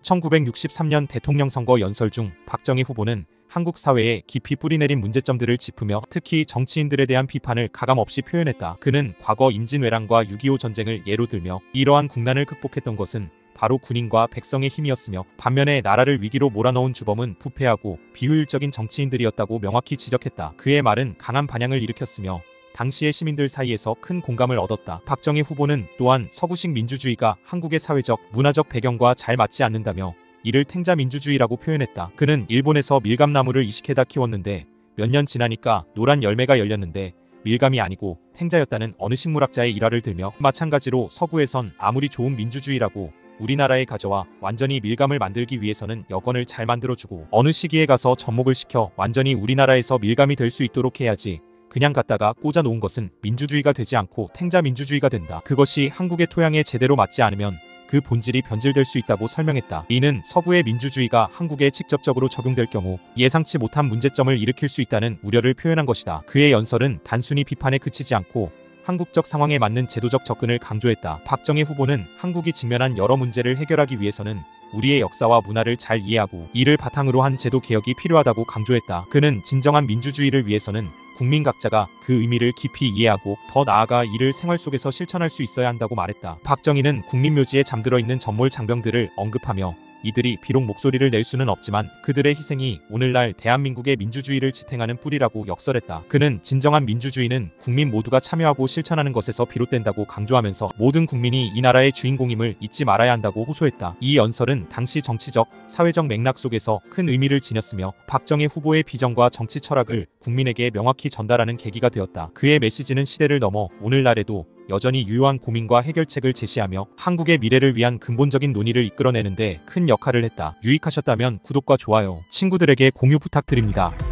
1963년 대통령 선거 연설 중 박정희 후보는 한국 사회에 깊이 뿌리내린 문제점들을 짚으며 특히 정치인들에 대한 비판을 가감없이 표현했다. 그는 과거 임진왜란과 6.25 전쟁을 예로 들며 이러한 국난을 극복했던 것은 바로 군인과 백성의 힘이었으며 반면에 나라를 위기로 몰아넣은 주범은 부패하고 비효율적인 정치인들이었다고 명확히 지적했다. 그의 말은 강한 반향을 일으켰으며 당시의 시민들 사이에서 큰 공감을 얻었다. 박정희 후보는 또한 서구식 민주주의가 한국의 사회적, 문화적 배경과 잘 맞지 않는다며 이를 탱자민주주의라고 표현했다. 그는 일본에서 밀감나무를 이식해다 키웠는데 몇 년 지나니까 노란 열매가 열렸는데 밀감이 아니고 탱자였다는 어느 식물학자의 일화를 들며 마찬가지로 서구에선 아무리 좋은 민주주의라고 우리나라에 가져와 완전히 밀감을 만들기 위해서는 여건을 잘 만들어주고 어느 시기에 가서 접목을 시켜 완전히 우리나라에서 밀감이 될 수 있도록 해야지 그냥 갖다가 꽂아 놓은 것은 민주주의가 되지 않고 탱자민주주의가 된다. 그것이 한국의 토양에 제대로 맞지 않으면 그 본질이 변질될 수 있다고 설명했다. 이는 서구의 민주주의가 한국에 직접적으로 적용될 경우 예상치 못한 문제점을 일으킬 수 있다는 우려를 표현한 것이다. 그의 연설은 단순히 비판에 그치지 않고 한국적 상황에 맞는 제도적 접근을 강조했다. 박정희 후보는 한국이 직면한 여러 문제를 해결하기 위해서는 우리의 역사와 문화를 잘 이해하고 이를 바탕으로 한 제도 개혁이 필요하다고 강조했다. 그는 진정한 민주주의를 위해서는 국민 각자가 그 의미를 깊이 이해하고 더 나아가 이를 생활 속에서 실천할 수 있어야 한다고 말했다. 박정희는 국민묘지에 잠들어 있는 전몰 장병들을 언급하며 이들이 비록 목소리를 낼 수는 없지만 그들의 희생이 오늘날 대한민국의 민주주의를 지탱하는 뿌리라고 역설했다. 그는 진정한 민주주의는 국민 모두가 참여하고 실천하는 것에서 비롯된다고 강조하면서 모든 국민이 이 나라의 주인공임을 잊지 말아야 한다고 호소했다. 이 연설은 당시 정치적, 사회적 맥락 속에서 큰 의미를 지녔으며 박정희 후보의 비전과 정치 철학을 국민에게 명확히 전달하는 계기가 되었다. 그의 메시지는 시대를 넘어 오늘날에도 여전히 유효한 고민과 해결책을 제시하며 한국의 미래를 위한 근본적인 논의를 이끌어내는데 큰 역할을 했다. 유익하셨다면 구독과 좋아요, 친구들에게 공유 부탁드립니다.